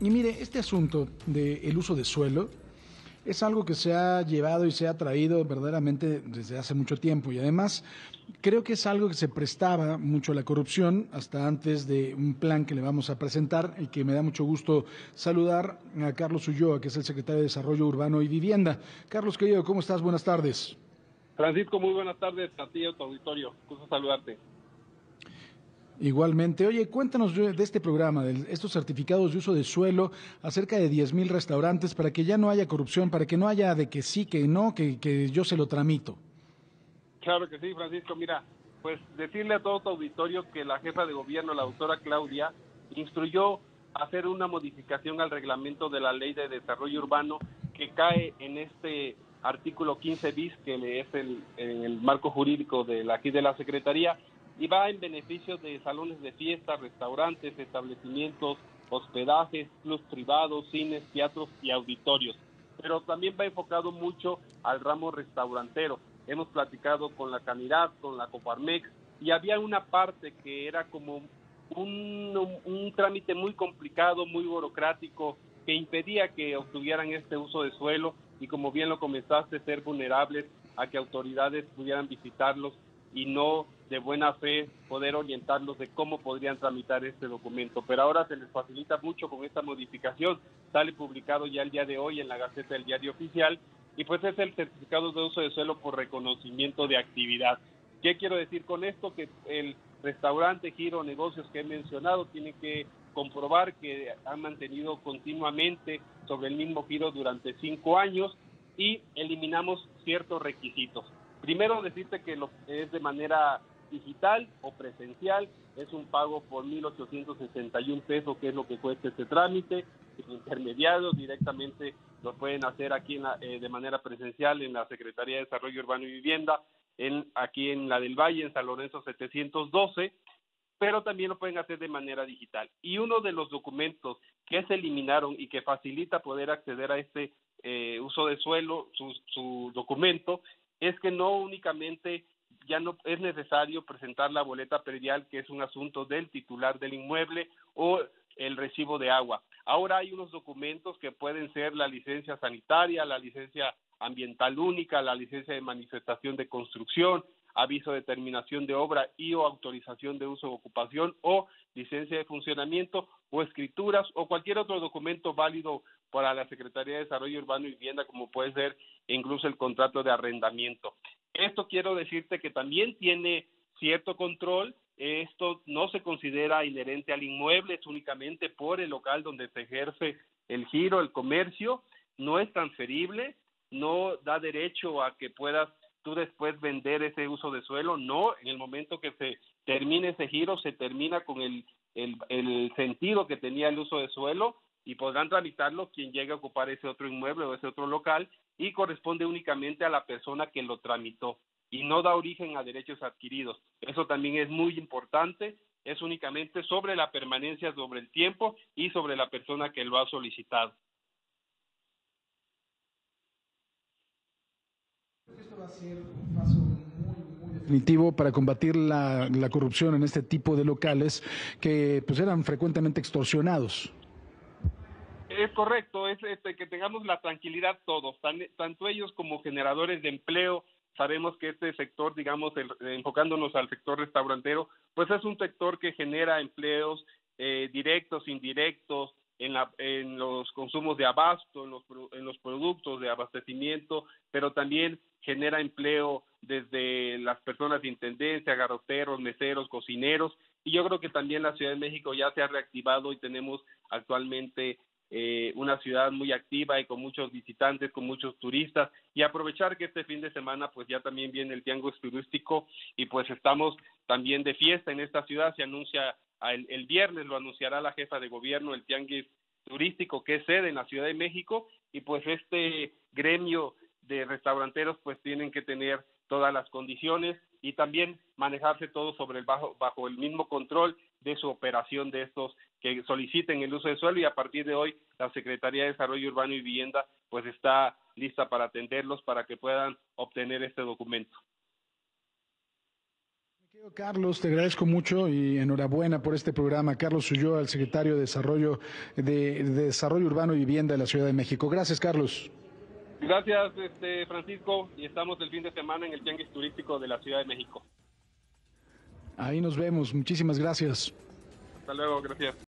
Y mire, este asunto del uso de suelo es algo que se ha llevado y se ha traído verdaderamente desde hace mucho tiempo y además creo que es algo que se prestaba mucho a la corrupción hasta antes de un plan que le vamos a presentar y que me da mucho gusto saludar a Carlos Ulloa, que es el secretario de Desarrollo Urbano y Vivienda. Carlos, querido, ¿cómo estás? Buenas tardes. Francisco, muy buenas tardes a ti y a tu auditorio. Gusto saludarte. Igualmente, oye, cuéntanos de este programa, de estos certificados de uso de suelo a cerca de 10,000 restaurantes para que ya no haya corrupción, para que no haya de que sí, que no, que yo se lo tramito. Claro que sí, Francisco. Mira, pues decirle a todo tu auditorio que la jefa de gobierno, la doctora Claudia, instruyó hacer una modificación al reglamento de la Ley de Desarrollo Urbano que cae en este artículo 15 bis, que es el marco jurídico de aquí de la Secretaría, y va en beneficio de salones de fiesta, restaurantes, establecimientos, hospedajes, clubs privados, cines, teatros y auditorios. Pero también va enfocado mucho al ramo restaurantero. Hemos platicado con la Canidad, con la Coparmex, y había una parte que era como un trámite muy complicado, muy burocrático, que impedía que obtuvieran este uso de suelo y, como bien lo comentaste, ser vulnerables a que autoridades pudieran visitarlos y no de buena fe poder orientarlos de cómo podrían tramitar este documento. Pero ahora se les facilita mucho con esta modificación. Sale publicado ya el día de hoy en la Gaceta del Diario Oficial y pues es el certificado de uso de suelo por reconocimiento de actividad. ¿Qué quiero decir con esto? Que el restaurante, giro, negocios que he mencionado tienen que comprobar que han mantenido continuamente sobre el mismo giro durante 5 años y eliminamos ciertos requisitos. Primero, decirte que es de manera digital o presencial, es un pago por 1,861 pesos, que es lo que cuesta este trámite. Sin intermediarios, directamente lo pueden hacer aquí de manera presencial en la Secretaría de Desarrollo Urbano y Vivienda, aquí en la del Valle, en San Lorenzo 712, pero también lo pueden hacer de manera digital. Y uno de los documentos que se eliminaron y que facilita poder acceder a este uso de suelo, su documento, es que no únicamente ya no es necesario presentar la boleta predial, que es un asunto del titular del inmueble, o el recibo de agua. Ahora hay unos documentos que pueden ser la licencia sanitaria, la licencia ambiental única, la licencia de manifestación de construcción, aviso de terminación de obra y o autorización de uso o ocupación, o licencia de funcionamiento, o escrituras, o cualquier otro documento válido para la Secretaría de Desarrollo Urbano y Vivienda, como puede ser incluso el contrato de arrendamiento. Esto quiero decirte que también tiene cierto control. Esto no se considera inherente al inmueble, es únicamente por el local donde se ejerce el giro, el comercio, no es transferible, no da derecho a que puedas tú después vender ese uso de suelo, no, en el momento que se termine ese giro, se termina con el sentido que tenía el uso de suelo y podrán tramitarlo quien llegue a ocupar ese otro inmueble o ese otro local y corresponde únicamente a la persona que lo tramitó y no da origen a derechos adquiridos. Eso también es muy importante, es únicamente sobre la permanencia, sobre el tiempo y sobre la persona que lo ha solicitado. Esto va a ser un paso muy definitivo para combatir la corrupción en este tipo de locales que pues eran frecuentemente extorsionados. Es correcto, es que tengamos la tranquilidad todos, tanto ellos como generadores de empleo. Sabemos que este sector, digamos, enfocándonos al sector restaurantero, pues es un sector que genera empleos directos, indirectos, en los consumos de abasto, en los productos de abastecimiento, pero también genera empleo desde las personas de intendencia, garroteros, meseros, cocineros, y yo creo que también la Ciudad de México ya se ha reactivado y tenemos actualmente una ciudad muy activa y con muchos visitantes, con muchos turistas, y aprovechar que este fin de semana pues ya también viene el tianguis turístico y pues estamos también de fiesta en esta ciudad. Se anuncia el viernes, lo anunciará la jefa de gobierno, el tianguis turístico que es sede en la Ciudad de México, y pues este gremio de restauranteros pues tienen que tener todas las condiciones y también manejarse todo bajo el mismo control de su operación de estos que soliciten el uso de suelo, y a partir de hoy la Secretaría de Desarrollo Urbano y Vivienda pues está lista para atenderlos para que puedan obtener este documento. Carlos, te agradezco mucho y enhorabuena por este programa. Carlos Ulloa, el secretario de Desarrollo Urbano y Vivienda de la Ciudad de México. Gracias, Carlos. Gracias, Francisco, y estamos el fin de semana en el Tianguis Turístico de la Ciudad de México. Ahí nos vemos. Muchísimas gracias. Hasta luego, gracias.